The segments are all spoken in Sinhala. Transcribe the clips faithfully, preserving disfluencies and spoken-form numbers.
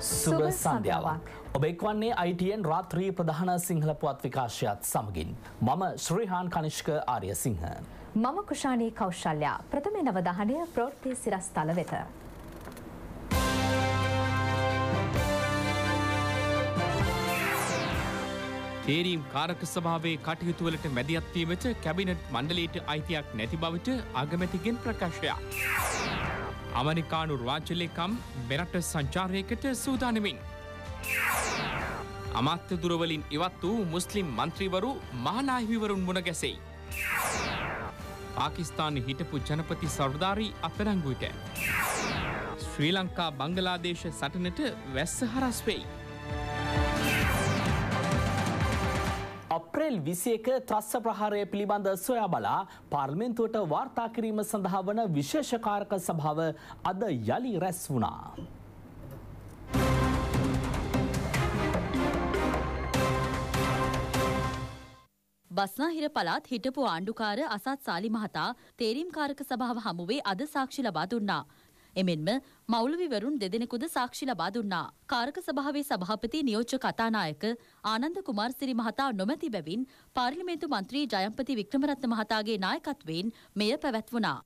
සුබ සන්ධ්‍යාවක්. ඔබ එක්වන්නේ I T N රාත්‍රී ප්‍රධාන සිංහල පුවත් විකාශයත් සමගින්. මම ශ්‍රීහාන් කනිෂ්ක ආර්යසිංහ. මම කුෂාණී කෞශල්‍යා. ප්‍රථම නවධානය ප්‍රවෘත්ති සිරස්තල වෙත. තේරීම් කාරක සභාවේ කටයුතු වලට මැදිහත් වීමට කැබිනට් මණ්ඩලයට අයිතියක් නැති බවට අගමැතිගෙන් ප්‍රකාශයක්. අමරිකානු රාජ්‍ය ලේකම් මෙරට සංචාරයකට සූදානමින්. අමාත්‍ය දුරවලින් ඉවත් වූ මුස්ලිම් මන්ත්‍රීවරු මහනාහිමිවරුන් මුණ ගැසෙයි. පාකිස්තානයේ හිටපු ජනපති සර්දාරි අත්අඩංගුවට. ශ්‍රී ලංකා බංගලාදේශ සටනට වැස්ස හරස් වෙයි. අප්‍රේල් විසිඑක ත්‍රස්ස ප්‍රහාරය පිළිබඳ සොයා බලා පාර්ලිමේන්තුවට වාර්තා කිරීම සඳහා වන විශේෂ කාරක සභාව අද යලි රැස් වුණා. බස්නාහිර පළාත් හිටපු ආණ්ඩුකාර අසත් සාලි මහතා තේරීම් කාරක සභාව හමුවේ අද සාක්ෂි ලබා දුන්නා. එමෙන්ම මෞලවිවරුන් දෙදෙනෙකුද සාක්ෂි ලබා දුන්නා. කාරක සභාවේ සභාපති නියෝජ්‍ය කතානායක ආනන්ද කුමාරසිරි මහතා නොමැති බැවින් පාර්ලිමේන්තු මන්ත්‍රී ජයම්පති වික්‍රමරත්න මහතාගේ නායකත්වයෙන් මෙය පැවැත්වුණා.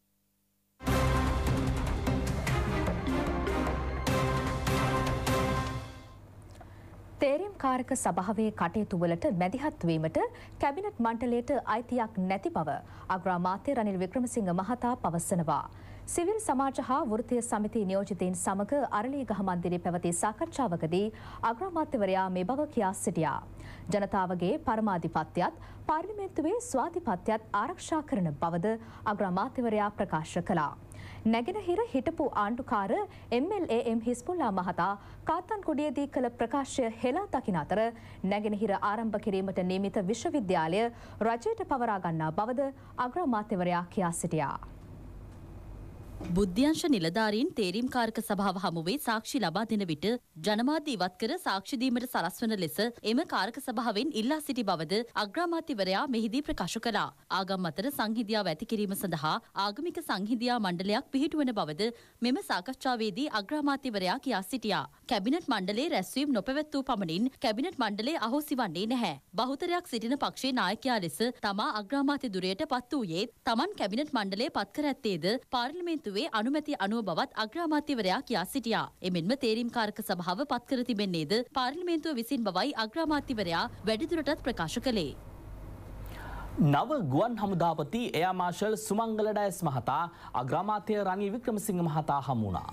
තේරීම් කාරක සභාවේ කටයුතු වලට මැදිහත් වීමට කැබිනට් මණ්ඩලයට අයිතියක් නැති බව අග්‍රාමාත්‍ය රනිල් වික්‍රමසිංහ මහතා පවසනවා. සිවිල් සමාජ හා වෘත්තීය සමිති නියෝජිතයින් සමග අරලියගහ මන්දිරයේ පැවති සාකච්ඡාවකදී අග්‍රාමාත්‍යවරයා මේ බව කියා සිටියා. ජනතාවගේ පරමාධිපත්‍යයත් පාර්ලිමේන්තුවේ ස්වාධිපත්‍යයත් ආරක්ෂා කරන බවද අග්‍රාමාත්‍යවරයා ප්‍රකාශ කළා. නැගෙනහිර හිටපු ආණ්ඩුකාර M L A M හිස්පුල්ලා මහතා කාත්තන්කුඩියේදී කළ ප්‍රකාශය හෙලා දකින අතර නැගෙනහිර ආරම්භ කිරීමට නියමිත විශ්වවිද්‍යාලය රජයට පවරා ගන්නා බවද අග්‍රාමාත්‍යවරයා කියා සිටියා. බුද්ධ්‍යංශ නිලධාරීන් තේරීම් කාරක සභාව හමුවේ සාක්ෂි ලබා දෙන විට ජනමාධ්‍ය ඉවත් කර සාක්ෂි දීමට සලස්වන ලෙස එම කාරක සභාවෙන් ඉල්ලා සිටි බවද අග්‍රාමාත්‍යවරයා මෙහිදී ප්‍රකාශ කළා. ආගම් අතර සංහිඳියාව ඇති කිරීම සඳහා ආගමික සංහිඳියා මණ්ඩලයක් පිහිටුවන බවද මෙම සාකච්ඡාවේදී අග්‍රාමාත්‍යවරයා කියා සිටියා. කැබිනට් මණ්ඩලයේ රැස්වීම නොපැවැත් වූ පමණින් කැබිනට් මණ්ඩලය අහෝසි වන්නේ නැහැ. බහුතරයක් සිටින පක්ෂයේ නායකයා ලෙස තමා අග්‍රාමාත්‍ය දුරයට පත් වූයේ තමන් කැබිනට් මණ්ඩලයේ පත් කර ඇත්තේද පාර්ලිමේන්තු අනුමැති අනුව බවත් අග්‍රාමාත්‍යවරයා කියා සිටියා. එමෙන්ම තේරීම් කාරක සභාව පත් කර තිබෙන්නේද පාර්ලිමේන්තුව විසින් බවයි අග්‍රාමාත්‍යවරයා වැඩිදුරටත් ප්‍රකාශ කළේ. නව ගුවන් හමුදාපති එයා මාර්ෂල් සුමංගල ඩයස් මහතා අග්‍රාමාත්‍ය රනිල් වික්‍රමසිංහ මහතා හමු වුණා.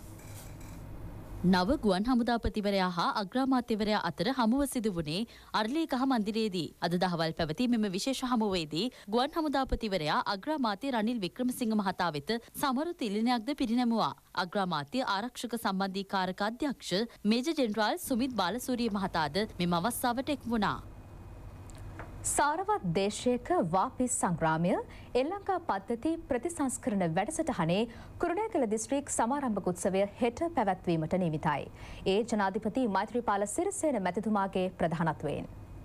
නව ගුවන් හමුදාපතිවරයා හා අග්‍රාමාත්‍යවරයා අතර හමුව සිදු වුණේ අරලියගහ මන්දිරයේදී. අද දහවල් පැවති මෙම විශේෂ හමුවේදී ගුවන් හමුදාපතිවරයා අග්‍රාමාත්‍ය රනිල් වික්‍රමසිංහ මහතා වෙත සමරු තිළිණයක්ද පිරිනැමුවා. අග්‍රාමාත්‍ය ආරක්ෂක සම්බන්ධීකාරක අධ්‍යක්ෂ මේජර් ජෙනරාල් සුමිත් බාලසූරිය මහතාද මෙම අවස්ථාවට එක් වුණා. සාරවත් දේශයක වාපි සංග්‍රාමය එල්ලංකා පද්ධති ප්‍රතිසංස්කරණ වැඩසටහනේ කුරුණෑගල දිස්ත්‍රික් සමාරම්භක උත්සවය හෙට පැවැත්වීමට නියමිතයි. ඒ ජනාධිපති මෛත්‍රීපාල සිරිසේන මැතිතුමාගේ ප්‍රධානත්වයෙන්.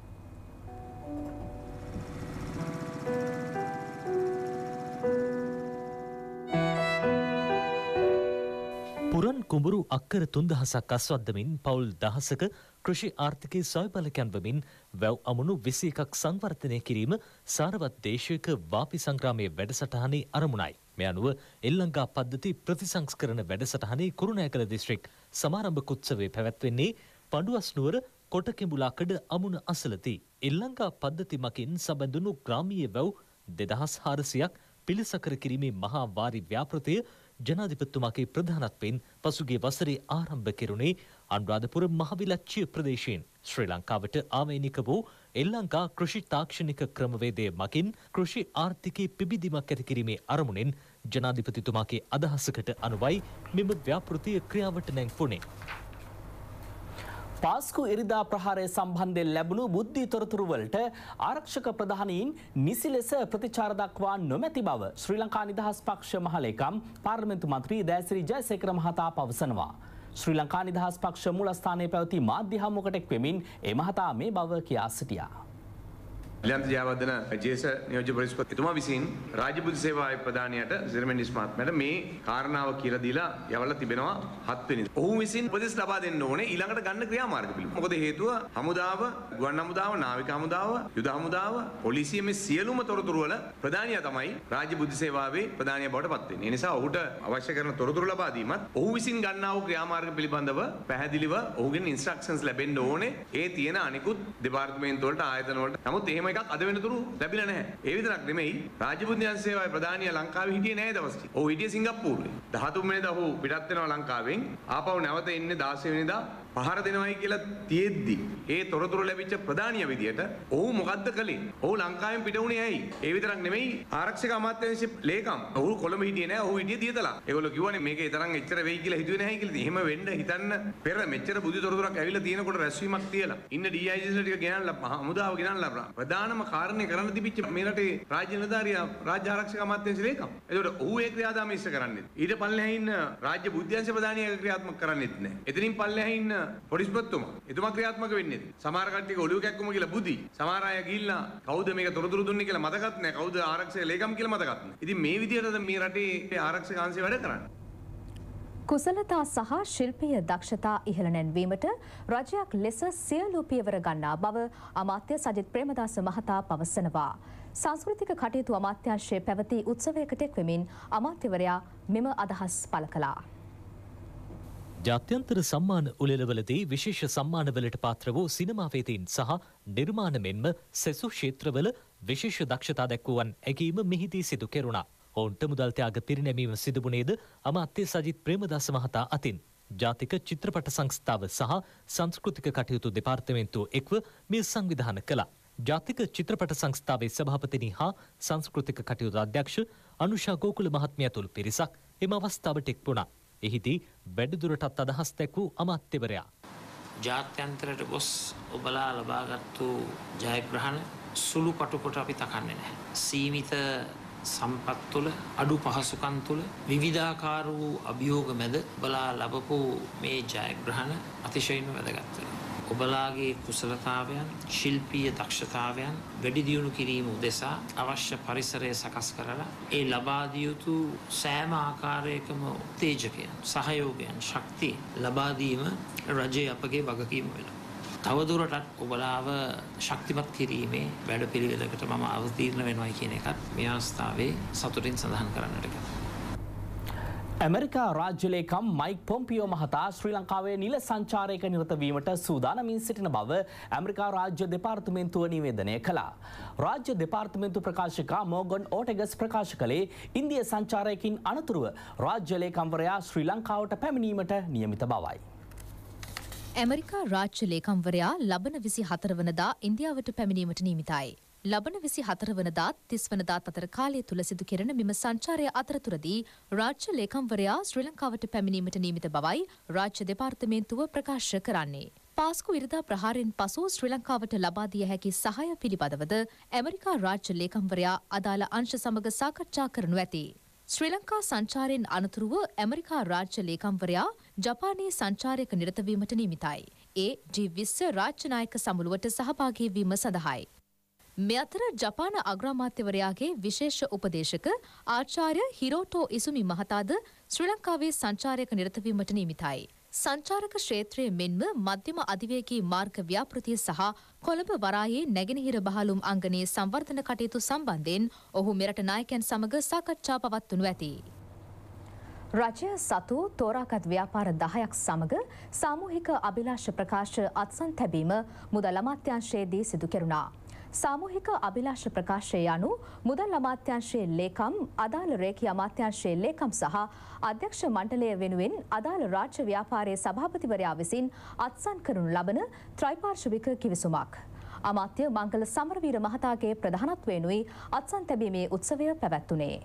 පුරන් කුඹුරු අක්කර තුන්දහසක් අස්වද්දමින් පවුල් දහසක කෘෂි ආර්ථිකයේ සොයබල කැන්වමින් වැව් අමුණු විසි එකක් සංවර්ධනය කිරීම සාරවත් දේශයක වාපි සංග්‍රාමයේ වැඩසටහනේ අරමුණයි. මේ අනුව එල්ලංකා පද්ධති ප්‍රතිසංස්කරණ වැඩසටහනේ කුරුණෑගල දිස්ත්‍රික් සමාරම්භක උත්සවය පැවැත්වෙන්නේ පඬුවස් නුවර කොටකෙඹුලාකඩ අමුණ අසලදී. එල්ලංකා පද්ධති මකින් සබඳුණු ග්‍රාමීය වැව් දෙදහස් හාරසියක් පිළිසකර කිරීමේ මහා වාරි ව්‍යාපෘතිය ජනාධිපතිතුමාගේ ප්‍රධානත්වයෙන් පසුගිය වසරේ ආරම්භ කෙරුණේ අනුරාධපුර මහවිලච්චිය ප්‍රදේශයෙන්. ශ්‍රී ලංකාවට ආවේනික වූ එල්ලංකා කෘෂි තාක්ෂණික ක්‍රමවේදය මගින් කෘෂි ආර්ථිකයේ පිබිදීමක් ඇති කිරීමේ අරමුණෙන් ජනාධිපතිතුමාගේ අදහසකට අනුවයි මෙම ව්‍යාපෘතිය ක්‍රියාවට නැංවුණේ. පාස්කු ඉරිදා ප්‍රහාරය සම්බන්ධයෙන් ලැබුණු බුද්ධි තොරතුරු වලට ආරක්ෂක ප්‍රධානීන් නිසි ලෙස ප්‍රතිචාර දක්වා නොමැති බව ශ්‍රී ලංකා නිදහස් පක්ෂ මහලේකම් පාර්ලිමේන්තු මන්ත්‍රී දෑසිරි ජයසේකර මහතා පවසනවා. ශ්‍රී ලංකා නිදහස් පක්ෂ මූලස්ථානයේ පැවති මාධ්‍ය හමුවකට එක් වෙමින් ඒ මහතා මේ බව කියා සිටියා. ලියන්ත ජයවර්ධන ජේස නියෝජ්‍ය පොලිස්පතිතුමා විසින් රාජ්‍ය බුද්ධ සේවා ප්‍රධානියට සිරමෙන්ඩිස් මහත්මයාට මේ කාරණාව කියලා දීලා යවලා තිබෙනවා හත් වෙනිදා. ඔහු විසින් උපදෙස් ලබා දෙන්න ඕනේ ඊළඟට ගන්න ක්‍රියාමාර්ග පිළිබඳව. මොකද හේතුව හමුදාව, ගුවන් හමුදාව, නාවික හමුදාව, යුද හමුදාව, පොලිසිය මේ සියලුම තොරතුරු වල ප්‍රධානියා තමයි රාජ්‍ය බුද්ධ සේවාවේ ප්‍රධානියා බවට පත් වෙන්නේ. ඒ නිසා ඔහුට අවශ්‍ය කරන තොරතුරු ලබා දීමත් ඔහු විසින් ගන්නා වූ ක්‍රියාමාර්ග පිළිබඳව පැහැදිලිව ඔහුගෙන් ඉන්ස්ට්‍රක්ෂන්ස් ලැබෙන්න ඕනේ. ඒ තියෙන අනිකුත් දෙපාර්තමේන්තු වලට ආයතන වලට. නමුත් එහෙම එකක් අද වෙනතුරු ලැබිලා නැහැ. ඒ විතරක් නෙමෙයි රාජ්‍ය බුද්ධ සේවාවේ ප්‍රධානියා ලංකාවේ හිටියේ නැහැ දවස්ටි. ඔහු හිටියේ සිංගප්පූරුවේ. දහතුන් වෙනිදා ඔහු පිටත් වෙනවා ලංකාවෙන්. ආපහු නැවත එන්නේ දාසය වෙනිදා පහර දෙනවයි කියලා තියෙද්දි ඒ තොරතුරු ලැබිච්ච ප්‍රධානිය විදියට ඔහු මොකද්ද කළේ? ඔහු ලංකාවෙන් පිට වුණේ ඇයි? ඒ විතරක් නෙමෙයි ආරක්ෂක අමාත්‍යාංශයේ ලේකම්. ඔහු කොළඹ හිටියේ නෑ. ඔහු හිටියේ දියතලා. ඒගොල්ලෝ කිව්වනේ මේකේ තරම් එච්චර වෙයි කියලා හිතුවේ නැහැ කියලා. එහෙම වෙන්න හිතන්න පෙර මෙච්චර බුදු තොරතුරක් ඇවිල්ලා තියෙනකොට රැස්වීමක් තියලා ඉන්න ඩී අයි ජීස්ලා ටික ගෙනල්ලා හමුදාව ගෙනල්ලා ප්‍රධානම කාරණේ කරන්න තිබිච්ච මේ රටේ රාජ්‍ය නිලධාරියා රාජ්‍ය ආරක්ෂක අමාත්‍යාංශයේ ලේකම්. ඒකට ඔහු ඒ ක්‍රියාදාමය ඉස්ස කරන්නේ. ඊට පල්ලෙහා ඉන්න රාජ්‍ය බුද්ධාංශ ප්‍රධානියා ක්‍රියාත්මක කරන්නේත් නැහැ. එතනින් පල්ලෙහා ඉන්න පොලිස්පතිතුමා එතුමා ක්‍රියාත්මක වෙන්නේ. සමහර කට්ටියක ඔළුව කැක්කුම කියලා බුදි. සමහර අය ගිහිල්ලා කවුද මේක තොරතුරු දුන්නේ කියලා මතකත් නැහැ. කවුද ආරක්ෂක ලේකම් කියලා මතකත් නැහැ. ඉතින් මේ විදිහටද මේ රටේ ආරක්ෂක අංශය වැඩ කරන්නේ. කුසලතා සහ ශිල්පීය දක්ෂතා ඉහළ නැන්වීමට රජයක් ලෙස සියලු පියවර ගන්නා බව අමාත්‍ය සජිත් ප්‍රේමදාස මහතා පවසනවා. සංස්කෘතික කටයුතු අමාත්‍යාංශයේ පැවති උත්සවයකට එක් වෙමින් අමාත්‍යවරයා මෙම අදහස් පළ කළා. ජාත්‍යන්තර සම්මාන උළෙලවලදී විශේෂ සම්මානවලට පාත්‍ර වූ සිනමාවේදීන් සහ නිර්මාණ මෙන්ම සෙසු ක්ෂේත්‍රවල විශේෂ දක්ෂතා දැක්වුවන් ඇගීම මෙහිදී සිදු කෙරුණා. ඔවුන්ට මුදල් ත්‍යාග පිරිනැමීම සිදුවුණේද අමාත්‍ය සජිත් ප්‍රේමදාස මහතා අතින්. ජාතික චිත්‍රපට සංස්ථාව සහ සංස්කෘතික කටයුතු දෙපාර්තමේන්තුව එක්ව මේ සංවිධාන කළා. ජාතික චිත්‍රපට සංස්ථාවේ සභාපතිනි හා සංස්කෘතික කටයුතු අධ්‍යක්ෂ අනුෂා ගෝකුල මහත්මිය ඇතුළු පිරිසක් එම අවස්ථාවට එක් වුණා. එහිදී වැඩිදුරටත් අදහස් දැක්වූ අමාත්‍යවරයා ජාත්‍යන්තරයට ගොස් ඔබලා ලබාගත්තු ජයග්‍රහණ සුළු පටු කොට අපි තකන්නේ නැහැ. සීමිත සම්පත් තුළ අඩු පහසුකම් තුළ විවිධාකාර වූ අභියෝග මැද ඔබලා ලබපු මේ ජයග්‍රහණ අතිශයින්ම වැදගත් වෙනවා. ඔබලාගේ කුසලතාවයන්, ශිල්පීය දක්ෂතාවයන් වැඩි දියුණු කිරීම උදෙසා අවශ්‍ය පරිසරය සකස් කරලා ඒ ලබා දිය යුතු සෑම ආකාරයකම උත්තේජකයන්, සහයෝගයන්, ශක්තිය ලබා දීම රජයේ අපගේ වගකීම වෙනවා. තවදුරටත් ඔබලාව ශක්තිමත් කිරීමේ වැඩපිළිවෙලකට මම අවතීර්ණ වෙනවා කියන එකත් මේ අවස්ථාවේ සතුටින් සඳහන් කරන්නට කැමතියි. ඇමරිකා රාජ්‍ය ලේකම් මයික් පොම්පියෝ මහතා ශ්‍රී ලංකාවේ නිල සංචාරයක නිරත වීමට සූදානමින් සිටින බව ඇමරිකා රාජ්‍ය දෙපාර්තමේන්තුව නිවේදනය කළා. රාජ්‍ය දෙපාර්තමේන්තු ප්‍රකාශක මෝගන් ඕටෙගස් ප්‍රකාශ කළේ ඉන්දිය සංචාරයකින් අනතුරුව රාජ්‍ය ලේකම්වරයා ශ්‍රී ලංකාවට පැමිණීමට නියමිත බවයි. ඇමරිකා රාජ්‍ය ලේකම්වරයා ලබන විසි හතර වනදා ඉන්දියාවට පැමිණීමට නියමිතයි. ලබන විසි හතර වනදාත් තිස් වනදාත් අතර කාලය තුල සිදු කෙරෙන මෙම සංචාරය අතරතුරදී රාජ්‍ය ලේකම්වරයා ශ්‍රී ලංකාවට පැමිණීමට නියමිත බවයි රාජ්‍ය දෙපාර්තමේන්තුව ප්‍රකාශ කරන්නේ. පාස්කු ඉරිදා ප්‍රහාරයෙන් පසු ශ්‍රී ලංකාවට ලබා දිය හැකි සහාය පිළිබඳවද ඇමරිකා රාජ්‍ය ලේකම්වරයා අදාළ අංශ සමග සාකච්ඡා කරනු ඇති. ශ්‍රී ලංකා සංචාරයෙන් අනතුරුව ඇමරිකා රාජ්‍ය ලේකම්වරයා ජපානයේ සංචාරයක නිරත වීමට නියමිතයි. ඒ ජී විස්ස රාජ්‍ය නායක සමුළුවට සහභාගී වීම සඳහායි. මේ අතර ජපාන අග්‍රාමාත්‍යවරයාගේ විශේෂ උපදේශක ආචාර්ය හිරෝටෝ ඉසුමි මහතාද ශ්‍රී ලංකාවේ සංචාරයක නිරත වීමට නියමිතයි. සංචාරක ක්ෂේත්‍රයේ මෙන්ම මධ්‍යම අධිවේගී මාර්ග ව්‍යාපෘතිය සහ කොළඹ වරායේ නැගෙනහිර බහලුම් අංගනයේ සංවර්ධන කටයුතු සම්බන්ධයෙන් ඔහු මෙරට නායකයන් සමග සාකච්ඡා පවත්වනු ඇති. රජය සතු තෝරාගත් ව්‍යාපාර දහයක් සමග සාමූහික අභිලාෂ ප්‍රකාශ අත්සන් තැබීම මුදල් අමාත්‍යාංශයේදී සිදු කෙරුණා. සාමූහික අභිලාෂ ප්‍රකාශය යනු මුදල් අමාත්‍යාංශයේ ලේකම්, අදාළ රේඛීය අමාත්‍යාංශයේ ලේකම් සහ අධ්‍යක්ෂ මණ්ඩලය වෙනුවෙන් අදාළ රාජ්‍ය ව්‍යාපාරයේ සභාපතිවරයා විසින් අත්සන් කරනු ලබන ත්‍රිපාර්ශ්වික කිවිසුමක්. අමාත්‍ය මංගල සමරවීර මහතාගේ ප්‍රධානත්වයෙනුයි අත්සන් තැබීමේ උත්සවය පැවැත්වුණේ.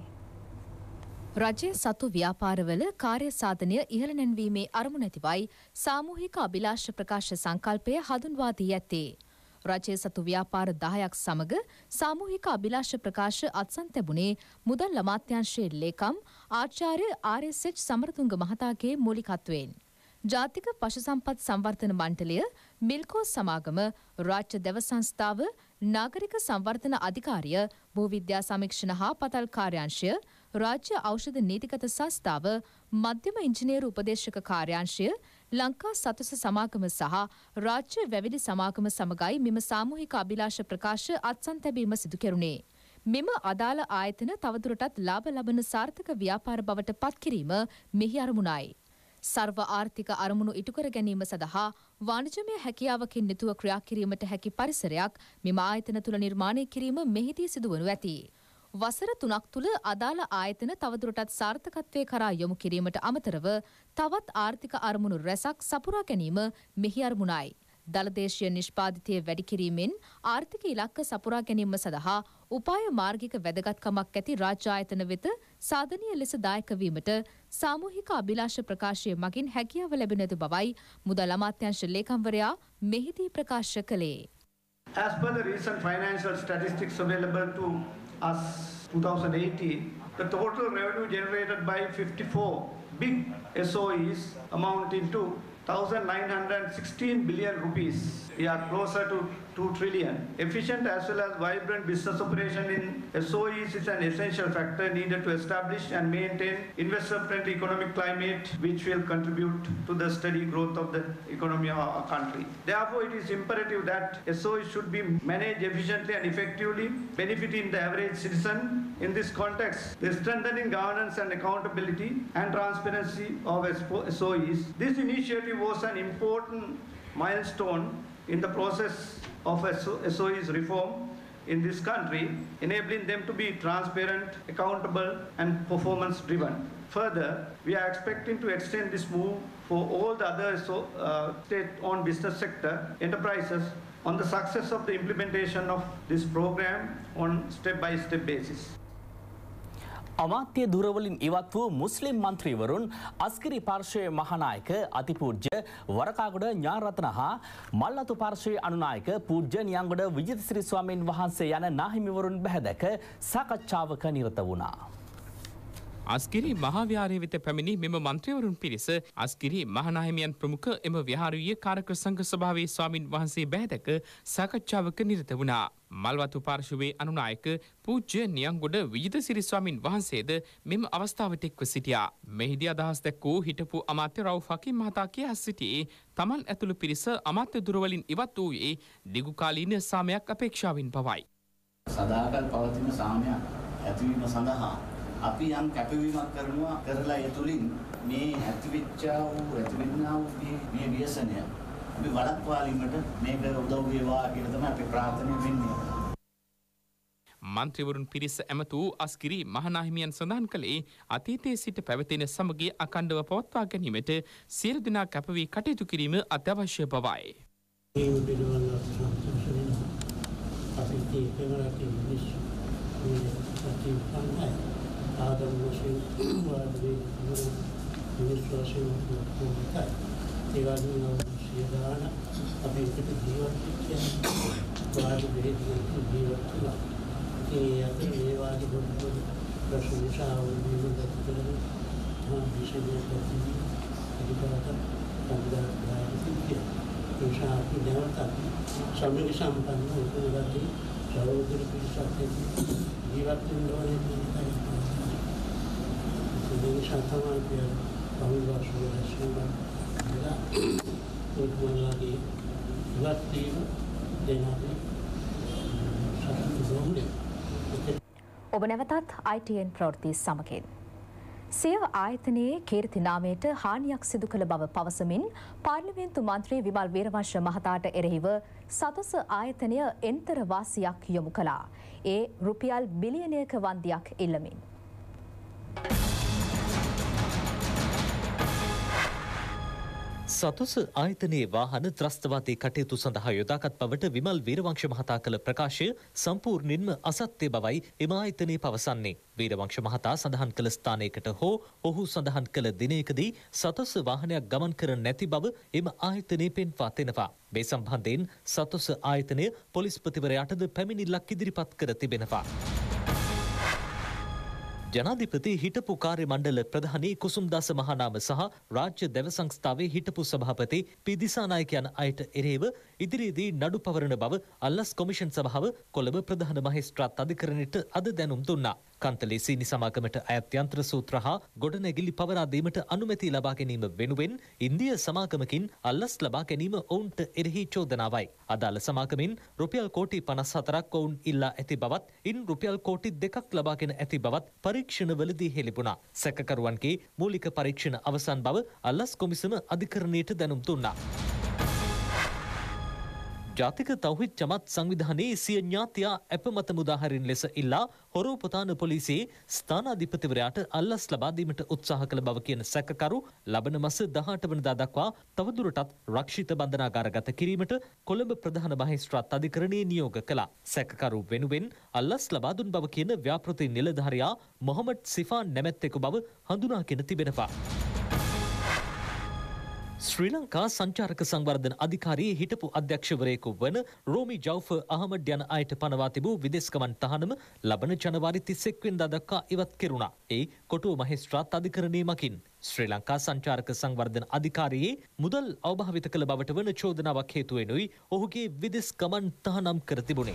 රජයේ සතු ව්‍යාපාරවල කාර්ය සාධනය ඉහළ නැන්වීමේ අරමුණ ඇතිවයි සාමූහික අභිලාෂ ප්‍රකාශ සංකල්පය හඳුන්වා දී ඇත්තේ. රජයේ සතු ව්‍යාපාර දහයක් සමග සාමූහික අභිලාෂ ප්‍රකාශ අත්සන් තැබුණේ මුදල් අමාත්‍යාංශයේ ලේකම් ආචාර්ය ආර් එස් එච් සමරතුංග මහතාගේ මූලිකත්වයෙන්. ජාතික පශු සම්පත් සංවර්ධන මණ්ඩලය, මිල්කෝ සමාගම, රාජ්‍ය දැව සංස්ථාව, නාගරික සංවර්ධන අධිකාරිය, භූවිද්‍යා සමීක්ෂණ හා පතල් කාර්යාංශය, රාජ්‍ය ඖෂධ නීතිගත සංස්ථාව, මධ්‍යම ඉංජිනේරු උපදේශක කාර්යාංශය, ලංකා සතුස සමාගම සහ රාජ්‍ය වැවිලි සමාගම සමගයි මෙම සාමූහික අභිලාෂ ප්‍රකාශ අත්සන් තැබීම සිදු කෙරුණේ. මෙම අදාළ ආයතන තවදුරටත් ලාභ ලබන සාර්ථක ව්‍යාපාර බවට පත්කිරීම මෙහි අරමුණයි. සර්ව ආර්ථික අරමුණු ඉටුකර ගැනීම සඳහා වාණිජමය හැකියාවකින් නිතුව ක්‍රියා කිරීමට හැකි පරිසරයක් මෙම ආයතන තුළ නිර්මාණය කිරීම මෙහිදී සිදුවනු ඇති. වසර තුනක් තුළ අදාළ ආයතන තවදුරටත් සාර්ථකත්වය කරා යොමු කිරීමට අමතරව තවත් ආර්ථික අරමුණු රැසක් සපුරා ගැනීම මෙහි අරමුණයි. දළදේශීය නිෂ්පාදිතය වැඩි කිරීමෙන් ආර්ථික ඉලක්ක සපුරා ගැනීම සඳහා උපාය මාර්ගික වැදගත්කමක් ඇති රාජ්‍ය ආයතන වෙත සාධනීය ලෙස දායක වීමට සාමූහික අභිලාෂ ප්‍රකාශය මගින් හැකියාව ලැබෙන යුතු බවයි මුදල් අමාත්‍යාංශ ලේකම්වරයා මෙහිදී ප්‍රකාශ කළේ. As per the recent financial statistics available to us twenty eighteen, the total revenue generated by fifty-four big S O Es amounting to one thousand nine hundred sixteen billion rupees. We are closer to two trillion. Efficient as well as vibrant business operation in S O Es is an essential factor needed to establish and maintain investor-friendly economic climate which will contribute to the steady growth of the economy of our country. Therefore, it is imperative that S O Es should be managed efficiently and effectively, benefiting the average citizen. In this context, the strengthening governance and accountability and transparency of S O Es. This initiative was an important milestone in the process of S O Es reform in this country, enabling them to be transparent, accountable and performance driven. Further, we are expecting to extend this move for all the other uh, state-owned business sector enterprises on the success of the implementation of this program on step-by-step basis. අමාත්‍ය දුරවලින් ඉවත් වූ මුස්ලිම් මන්ත්‍රීවරුන් අස්කිරි පාර්ශ්වයේ මහානායක අතිපූජ්‍ය වරකාගොඩ ඥානරත්න හා මල්ලතු පාර්ශ්වයේ අනුනායක පූජ්‍ය නියංගොඩ විජිතසිරි ස්වාමීන් වහන්සේ යන නාහිමිවරුන් බැහැදක සාකච්ඡාවක නිරත වුණා. අස්කිරි මහාවිහාරය වෙත පැමිණි මෙම මන්ත්‍රීවරුන් පිරිස අස්කිරි මහනාහිමියන් ප්‍රමුඛ එම විහාරයේ කාරක සංඝ සභාවේ ස්වාමින් වහන්සේ බැහැදක සාකච්ඡාවක නිරත වුණා. මල්වතු පාර්ශවයේ අනුනායක පූජ්‍ය නියංගොඩ විජිතසිරි ස්වාමින් වහන්සේද මෙම අවස්ථාවට එක්ව සිටියා. මෙහිදී අදහස් දැක්වූ හිටපු අමාත්‍ය රවුෆ් හකීම් මහතා කියා සිටියේ තමන් ඇතුළු පිරිස අමාත්‍ය දුරවලින් ඉවත් වූයේ දිගුකාලීන සාමයක් අපේක්ෂාවෙන් බවයි. සදාකල් පවතින සාමයක් ඇතිවීම සඳහා අපි යම් කැපවීමක් කරනවා කරලා ඒ තුලින් මේ ඇතිවෙච්චා වූ ඇතිවෙන්නා වූ මේ ව්‍යසනය අපි වළක්වාලීමට මේක උදව් වේවා කියලා තමයි අපි ප්‍රාර්ථනා වෙන්නේ. මන්ත්‍රීවරුන් පිරිස ඇමතු අස්කිරි මහනාහිමියන් සඳහන් කළේ අතීතයේ සිට පැවතෙන සමගිය අඛණ්ඩව පවත්වා ගැනීමට සියලු දෙනා කැපවී කටයුතු කිරීම අත්‍යවශ්‍ය බවයි. ආදම් වශයෙන් වාදේ විශ්වාසයෙන් කොහොමද ඒ වගේම සියදාන අපි පිට ජීවත් වෙච්ච වාද දෙහිදී ජීවත් වෙනවා. ඒ අපි මේ වාද පොඩි ප්‍රශ්න නිසා වුණේ දෙකම විශේෂයෙන් අධිකාරක සම්බන්ධයි. ඒ ශාපි දෙවත සමිති සම්පන්න උපදෙවි සහෝදර පිරිසක් ජීවත් වෙන්න ඕනේ. මේ ශාතමාන පිය බහුවාසුව රැස්වීම දලා උත්මලාගේ ඉවත් වීම දෙනාගේ සතුටු ඔබ නැවතත් I T N ප්‍රවෘත්ති සමගින් සිය ආයතනයේ කීර්ති නාමයට හානියක් සිදු කළ බව පවසමින් පාර්ලිමේන්තු මන්ත්‍රී විමල් වීරවංශ මහතාට එරෙහිව සතොස ආයතනය එන්තර වාසියක් යොමු කළා. ඒ රුපියල් බිලියනයක වන්දියක් ඉල්ලමින්. සතුස ආයතනයේ වාහන ත්‍රස්තවාදී කටයුතු සඳහා යොදාගත් බවට විමල් වීරවංශ මහතා කළ ප්‍රකාශය සම්පූර්ණයෙන්ම අසත්‍ය බවයි එම ආයතනය පවසන්නේ. වීරවංශ මහතා සඳහන් කළ ස්ථානයකට හෝ ඔහු සඳහන් කළ දිනයකදී සතොස් වාහනයක් ගමන් කර නැති බව එම ආයතනය පෙන්වා දෙනවා. මේ සම්බන්ධයෙන් සතොස් ආයතනය පොලිස්පතිවරයාටද පැමිණිල්ලක් ඉදිරිපත් කර තිබෙනවා. ජනාධිපති හිටපු කාර්ය මණ්ඩල ප්‍රධානී කුසුම්දාස මහානාම සහ රාජ්‍ය දැව සංස්ථාවේ හිටපු සභාපති පී දිසානායක යන අයට එරෙහිව ඉදිරියේදී නඩු පවරන බව අල්ලස් කොමිෂන් සභාව කොළඹ ප්‍රධාන මහේස්ත්‍රාත් අධිකරණයට අද දැනුම් දුන්නා. කන්තලේ සීනි සමාගමට අයත් යන්ත්‍ර සූත්‍ර හා ගොඩනැගිලි පවරා දීමට අනුමැති ලබා ගැනීම වෙනුවෙන් ඉන්දිය සමාගමකින් අල්ලස් ලබා ගැනීම ඔවුන්ට එරෙහි චෝදනාවයි. අදාළ සමාගමින් රුපියල් කෝටි පනස් හතරක් ඔවුන් ඉල්ලා ඇති බවත් ඉන් රුපියල් කෝටි දෙකක් ලබාගෙන ඇති බවත් පරීක්ෂණවලදී හෙළිපුණා. සැකකරුවන්ගේ මූලික පරීක්ෂණ අවසන් බව අල්ලස් කොමිසම අධිකරණයට දැනුම් දුන්නා. ජාතික තවහිද් ජමත් සංවිධානයේ සිය ඥාතියා අපමත මුදාහරින් ලෙස ඉල්ලා හොරෝපොතාන පොලිසියේ ස්ථානාධිපතිවරයාට අල්ලස් ලබා දීමට උත්සාහ කළ බව කියන සැකකරු ලබන මාස දහඅට වෙනිදා දක්වා තවදුරටත් රක්ෂිත බන්ධනාගාරගත කිරීමට කොළඹ ප්‍රධාන මහේස්ත්‍රාත් අධිකරණයේ නියෝග කළා. සැකකරු වෙනුවෙන් අල්ලස් ලබා දුන් බව කියන ව්‍යාපෘති නිලධාරියා මොහමඩ් සිෆාන් නැමැත්තෙකු බව හඳුනාගෙන තිබෙනවා. ශ්‍රී ලංකා සංචාරක සංවර්ධන අධිකාරියේ හිටපු අධ්‍යක්ෂවරයෙකු වන රෝමි ජව්ෆර් අහමඩ් යන අයට පනවා තිබූ විදේශ ගමන් තහනම ලබන ජනවාරි තිස් එක් වෙනිදා දක්වා ඉවත් කෙරුණා. ඒ කොටුව මහේස්ත්‍රාත් අධිකරණයේ මකින් ශ්‍රී ලංකා සංචාරක සංවර්ධන අධිකාරියේ මුදල් අවභාවිත කළ බවට වන චෝදනාවක් හේතු වෙනුයි ඔහුගේ විදේශ ගමන් තහනම් කර තිබුණේ.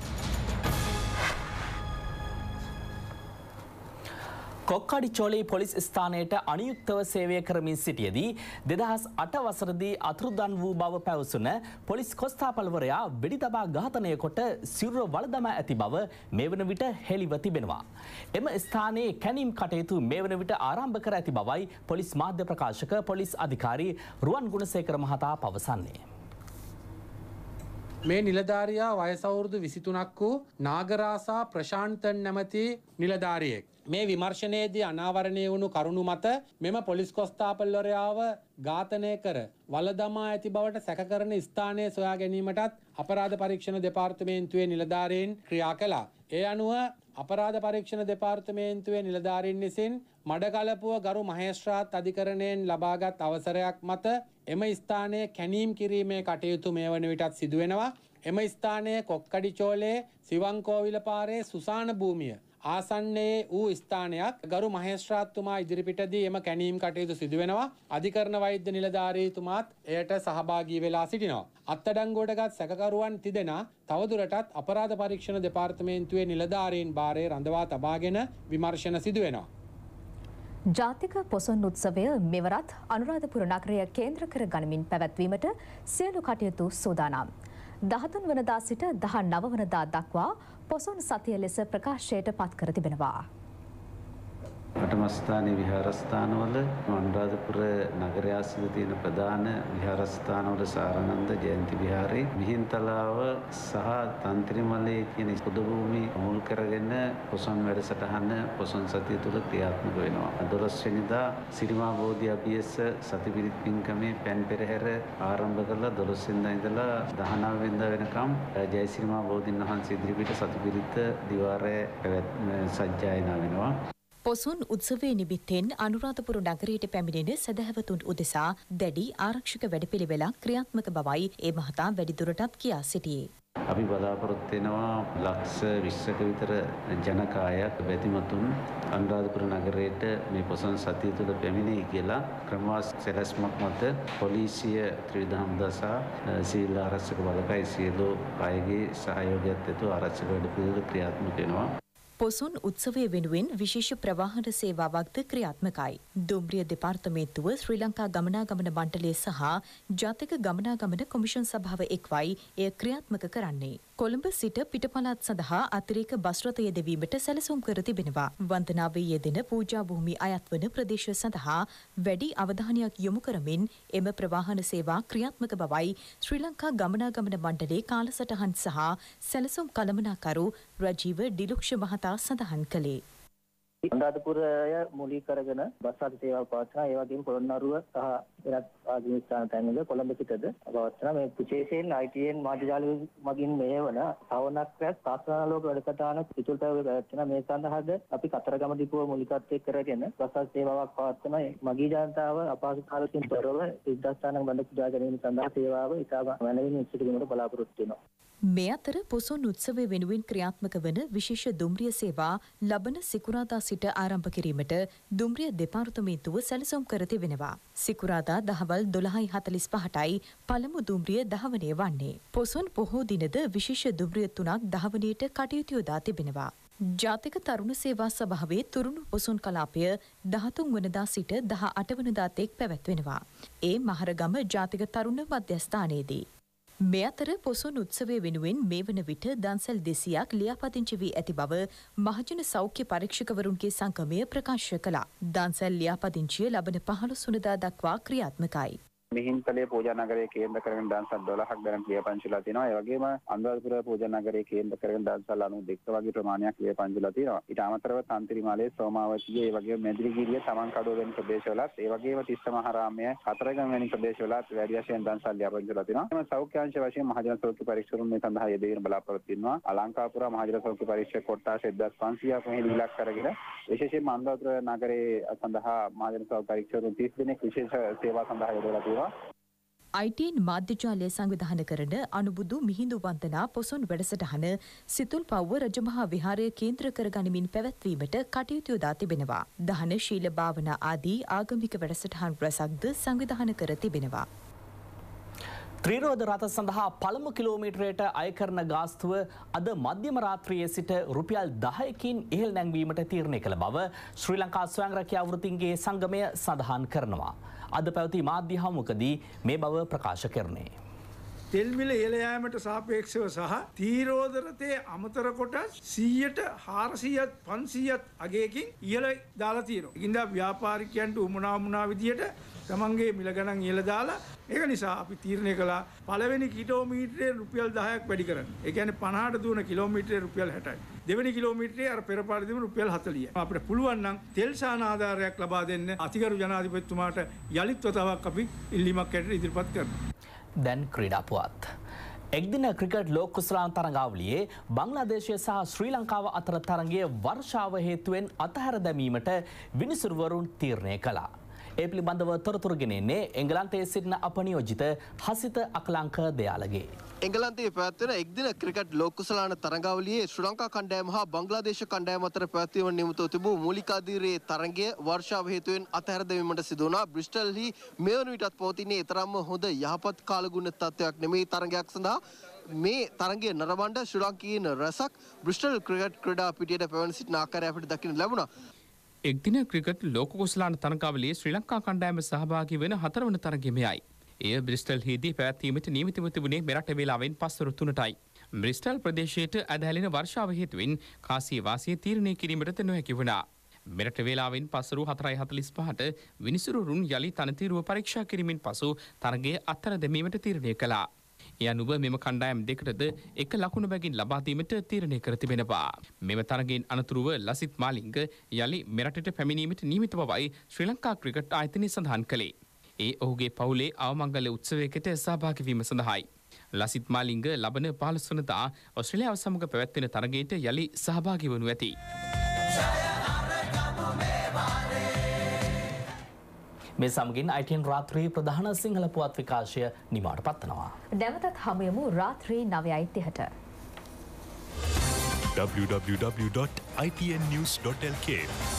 කොක්කඩිචෝලේ පොලිස් ස්ථානයට අනියුක්තව සේවය කරමින් සිටියදී දෙදහස් අට වසරදී අතුරුදන් වූ බව පැවසුන පොලිස් කොස්තාපල්වරයා වෙඩි තබා ඝාතනය කොට සිරුර වළදමා ඇති බව මේ වන විට හෙළිව තිබෙනවා. එම ස්ථානයේ කැණීම් කටයුතු මේ වන විට ආරම්භ කර ඇති බවයි පොලිස් මාධ්‍ය ප්‍රකාශක පොලිස් අධිකාරී රුවන් ගුණසේකර මහතා පවසන්නේ. මේ නිලධාරියා වයස අවුරුදු විසිතුනක් වූ නාගරාසා ප්‍රශාන්තන් නැමැති නිලධාරියෙක්. මේ විමර්ශනයේදී අනාවරණය වුණු කරුණු මත මෙම පොලිස් කොස්තාපල්වරයාව ඝාතනය කර වළදමා ඇති බවට සැකකරන ස්ථානය සොයා ගැනීමටත් අපරාධ පරීක්ෂණ දෙපාර්තමේන්තුවේ නිලධාරීන් ක්‍රියා කළා. ඒ අනුව අපරාධ පරීක්ෂණ දෙපාර්තමේන්තුවේ නිලධාරීන් විසින් මඩකලපුව ගරු මහේස්ත්‍රාත් අධිකරණයෙන් ලබාගත් අවසරයක් මත එම ස්ථානයේ කැණීම් කිරීමේ කටයුතු මේ වන විටත් සිදුවෙනවා. එම ස්ථානයේ කොක්කඩිචෝලේ සිවංකෝවිල පාරේ සුසාන භූමිය ආසන්නයේ වූ ස්ථානයක්. ගරු මහේස්ත්‍රාත්තුමා ඉදිරිපිටදී එම කැණීම් කටයුතු සිදුවෙනවා. අධිකරණ වෛද්‍ය නිලධාරීතුමාත් එයට සහභාගී වෙලා සිටිනවා. අත්අඩංගුවටගත් සැකකරුවන් තිදෙනා තවදුරටත් අපරාධ පරීක්ෂණ දෙපාර්තමේන්තුවේ නිලධාරීන් භාරයේ රඳවා තබාගෙන විමර්ශන සිදුවෙනවා. ජාතික පොසොන් උත්සවය මෙවරත් අනුරාධපුර නගරය කේන්ද්‍ර කර ගනිමින් පැවැත්වීමට සියලු කටයුතු සූදානම්. දහතුන් වනදා සිට දහ නව වනදා දක්වා පොසොන් සතිය ලෙස ප්‍රකාශයට පත් කර තිබෙනවා. කටමස්ථානයේ විහාරස්ථානවල අනුරාධපුර නගරය ආශ්‍රිත තියෙන ප්‍රධාන විහාරස්ථානවල සාරානන්ද ජයන්ති විහාරේ මිහින්තලාව සහ තන්ත්‍රිමලේ කියන පොදු භූමි මුල් කරගෙන පොසොන් වැඩසටහන පොසොන් සතිය තුල ක්‍රියාත්මක වෙනවා. දොළොස් වෙනිදා සිරිමා බෝධි අභියස සතිපිරිත් පින්කමේ පැන් පෙරහැර ආරම්භ කළා. දොළොස් වෙනිදා ඉඳලා දහනව වෙනිදා වෙනකම් ජයසිරිමා බෝධින් වහන්සේ ඉදිරිපිට සතිපිරිත් දිවාරය සජ්ජායනා වෙනවා. පොසොන් උත්සවයේ නිමිත්තෙන් අනුරාධපුර නගරයට පැමිණෙන සැදැහැවතුන් උදෙසා දැඩි ආරක්ෂක වැඩපිළිවෙලක් ක්‍රියාත්මක බවයි ඒ මහතා වැඩිදුරටත් කියා සිටියේ. අපි බලාපොරොත්තු වෙනවා ලක්ෂ විස්සක විතර ජනකායක් බැතිමතුන් අනුරාධපුර නගරයට මේ පොසොන් සතිය තුළ පැමිණෙයි කියලා ක්‍රමවාස් සැලැස්මක් මත පොලිසිය ත්‍රිවිධ හමුදා සහ සිවිල් ආරක්ෂක බලකයි සියලු අයගේ සහයෝගයත් ඇතුව ආරක්ෂක වැඩපිළිවෙල ක්‍රියාත්මක වෙනවා. පොසොන් උත්සවය වෙනුවෙන් විශේෂ ප්‍රවාහන සේවාවක්ද ක්‍රියාත්මකයි. දුම්රිය දෙපාර්තමේන්තුව ශ්‍රී ලංකා ගමනාගමන මණ්ඩලය සහ ජාතික ගමනාගමන කොමිෂන් සභාව එක්වයි එය ක්‍රියාත්මක කරන්නේ. කොළඹ සිට පිටපළාත් සඳහා අතිරේක බස් රථ යෙදවීමට සැලසුම් කර තිබෙනවා. වන්දනාවේ යෙදෙන පූජා භූමි අයත් වන ප්‍රදේශ සඳහා වැඩි අවධානයක් යොමු කරමින් එම ප්‍රවාහන සේවා ක්‍රියාත්මක බවයි ශ්‍රී ලංකා ගමනාගමන මණ්ඩලයේ කාලසටහන් සහ සැලසුම් කළමනාකරු රජීව ඩිලුක්ෂ මහතා සඳහන් කළේ. අනුරාධපුරය මූලික කරගෙන බස් රථ සේවාව පවත්වනවා. ඒ වගේම පොළොන්නරුව සහ වෙනත් ආගමික ස්ථාන තැන්වල කොළඹ සිටද පවත්වනවා. මේ විශේෂයෙන් I T N මාධ්‍ය මගින් මෙහෙවන සවනක් රැස් ශාස්ත්‍රාලෝක වැඩසටහන පිටුල් පැවැත්වෙන පැවැත්වෙනවා. මේ සඳහාද අපි කතරගම දිපුව මූලිකත්වයේ කරගෙන බස් රථ සේවාවක් පවත්වනවා. මගී ජනතාව අපහසුතාවකින් තොරව සිද්ධාස්ථානක බඳ පුදා ගැනීම සඳහා සේවාව ඉතාම මනමින් සිදුවීමට බලාපොරොත්තු වෙනවා. මේ අතර පොසොන් උත්සවය වෙනුවෙන් ක්‍රියාත්මක වන විශේෂ දුම්රිය සේවා ලබන සිකුරාදා සිට ආරම්භ කිරීමට දුම්රිය දෙපාර්තමේන්තුව සැලසුම් කර තිබෙනවා. සිකුරාදා දහවල් දොළහයි හතළිස් පහටයි පළමු දුම්රිය දහවනය වන්නේ. පොසොන් පොහෝ දිනද විශේෂ දුම්රිය තුනක් දහවනයට කටයුතු යොදා තිබෙනවා. ජාතික තරුණ සේවා සභාවේ තුරුණු පොසොන් කලාපය දහතුන් වනදා සිට දහ අට වනදා තෙක් පැවැත්වෙනවා. ඒ මහරගම ජාතික තරුණ මධ්‍යස්ථානයේදී. මේ අතර පොසොන් උත්සවය වෙනුවෙන් මේ වන විට දන්සැල් දෙසියක් ලියාපදිංචි වී ඇති බව මහජන සෞඛ්‍ය පරීක්ෂකවරුන්ගේ සංගමය ප්‍රකාශ කළා. දන්සැල් ලියාපදිංචිය ලබන පහළොස් වනදා දක්වා ක්‍රියාත්මකයි. මිහින්තලේ පූජා නගරයේ කේන්ද්‍ර කරගෙන දන්සල් දොළහක් දැනට ලියාපදිංචිලා තියෙනවා. ඒ වගේම අනුරාධපුර පූජා නගරයේ කේන්ද්‍ර කරගෙන දන්සල් අනූදෙක වගේ ප්‍රමාණයක් ලියාපදිංචිලා තියෙනවා. ඊට අමතරව තන්තිරිමාලයේ සෝමාවතියේ ඒ වගේම මෙදිරිගිරිය තමන්කඩුව වැනි ප්‍රදේශවලත් ඒ වගේම තිස්සමහාරාමයේ කතරගම වැනි ප්‍රදේශවලත් වැඩි වශයෙන් දන්සල් ලියාපදිංචිලා තියෙනවා. එම සෞඛ්‍ය අංශ වශයෙන් මහජන සෞඛ්‍ය පරීක්ෂකවරුන් මේ සඳහා යෙදවීම බලාපොරොත්තු වෙනවා. අලංකාපුර මහජන සෞඛ්‍ය පරීක්ෂක කොට්ටාස එක්දාස් පන්සීයක් මෙහි ඉලක්ක කරගෙන විශේෂයෙන්ම අනුරාධපුර නගරයේ සඳහා මහජන සෞඛ්‍ය පරීක්ෂකවරුන් තිස් දෙනෙක් විශේෂ සේවා සඳහා යොදවලා තියෙනවා. අයි ටී එන් මාධ්‍යජාලය සංවිධානය කරන අනුබුදු මිහිඳු වන්දනා පොසොන් වැඩසටහන සිතුල් පව්ව රජමහා විහාරය කේන්ද්‍ර කරගනිමින් පැවැත්වීමට කටයුතු යොදා තිබෙනවා. දහන ශීල භාවනා ආදී ආගමික වැඩසටහන් රැසක්ද සංවිධානය කර තිබෙනවා. ත්‍රිරෝධ රථ සඳහා පළමු කිලෝමීටරයට අය කරන ගාස්තුව අද මධ්‍යම රාත්‍රියේ සිට රුපියල් දහයකින් ඉහළ නැංවීමට තීරණය කළ බව ශ්‍රී ලංකා ස්වයං රැකියා වෘත්තීන්ගේ සංගමය සඳහන් කරනවා. අද පැවති මාධ්‍ය හමුවකදී මේ බව ප්‍රකාශ කරන්නේ. තෙල් මිල ඉහළ යාමට සාපේක්ෂව සහ ත්‍රිරෝධ රථයේ අමතර කොටස් සීයට හාරසීයත් පන්සීයත් අගයකින් ඉහළ දාලා තියෙනවා. ඒකින්ද ව්‍යාපාරිකයන්ට උමනා උමනා විදියට තමන්ගේ මිල ගණන් ඉහළ දාලා ඒක නිසා අපි තීරණය කළා පළවෙනි කිලෝමීටරේ රුපියල් දහයක් වැඩි කරන්න. ඒ කියන්නේ පනහට දුවන කිලෝමීටරේ රුපියල් හැටයි. දෙවෙනි කිලෝමීටරේ අර පෙර පාරදීම රුපියල් හතළිහයි. අපිට පුළුවන් නම් තෙල් සාන ආධාරයක් ලබා දෙන්න අතිගරු ජනාධිපතිතුමාට යලිත් වතාවක් අපි ඉල්ලීමක් ඇරලා ඉදිරිපත් කරනවා. දැන් ක්‍රීඩා පුවත්. එක්දින ක්‍රිකට් ලෝක කුසලාන තරඟාවලියේ බංග්ලාදේශය සහ ශ්‍රී ලංකාව අතර තරගයේ වර්ෂාව හේතුවෙන් අතහැර දැමීමට විනිසුරුවරුන් තීරණය කළා. ඒ පිළිබඳව තොරතුරු ගෙනෙන්නේ එංගලන්තයේ සිටින අපනියෝජිත හසිත අකලංක දයාලගේ. එංගලන්තයේ පැවැත්වෙන එක්දින ක්‍රිකට් ලෝක කුසලාන තරඟාවලියේ ශ්‍රී ලංකා කණ්ඩායම හා බංග්ලාදේශ කණ්ඩායම අතර පැවැත්වීම නියමිතව තිබූ මූලිකාධීරයේ තරඟය වර්ෂාව හේතුවෙන් අතහැර දැමීමට සිදු වුණා. බ්‍රිස්ටල්හි මේ වන විටත් පවතින්නේ තරම්ම හොඳ යහපත් කාලගුණ තත්ත්වයක් නෙමෙයි. තරඟයක් සඳහා මේ තරඟය නරඹන්න ශ්‍රී ලාංකීයන් රැසක් බ්‍රිස්ටල් ක්‍රිකට් ක්‍රීඩා පිටියට පැවැණ සිටින ආකාරය අපිට දකින්න ලැබුණා. එක්දින ක්‍රිකට් ලෝක කුසලාන තරඟාවලියේ ශ්‍රී ලංකා කණ්ඩායම සහභාගී වෙන හතරවන තරගය මෙයයි. එය බ්‍රිස්ටල්හිදී පැවැත්වීමට නියමිතව තිබුණේ මෙරට වේලාවෙන් පස්වරු තුනටයි. බ්‍රිස්ටල් ප්‍රදේශයට ඇදහැලෙන වර්ෂාව හේතුවෙන් කාසිය වාසිය තීරණය කිරීමට නොහැකි වුණා. මෙරට වේලාවෙන් පස්වරු හතරයි හතළිස් පහට විනිසුරුරුන් යලි තනතිරුව පරීක්ෂා කිරීමෙන් පසු තරගය අත්තර දැමීමට තීරණය කළා. ඒ අනුව මෙම කණ්ඩායම් දෙකටද එක ලකුණු බැගින් ලබා දීමට තීරණය කර තිබෙනවා. මෙම තරගයෙන් අනතුරුව ලසිත් මාලිංග යලි මෙරටට පැමිණීමට නියමිත බවයි ශ්‍රී ලංකා ක්‍රිකට් ආයතනය සඳහන් කළේ. ඒ ඔහුගේ පවුලේ අවමංගල උත්සවයකට සහභාගී වීම සඳහායි. ලසිත් මාලිංග ලබන පහළොස් වනදා ඔස්ට්‍රේලියාව සමග පැවැත්වෙන තරගයට යලි සහභාගී වනු ඇති. මේ සමගින් අයි ටී එන් රාත්‍රී ප්‍රධාන සිංහල පුවත් විකාශය නිමාට පත්වනවා. නැවතත් හමුයමු රාත්‍රී නවයයි තිහට. w w w dot i t n news dot l k